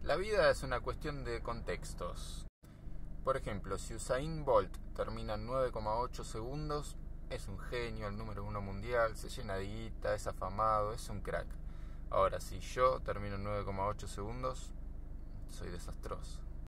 La vida es una cuestión de contextos. Por ejemplo, si Usain Bolt termina en 9,8 segundos, es un genio, el número 1 mundial, se llena de guita, es afamado, es un crack. Ahora, si yo termino en 9,8 segundos, soy desastroso.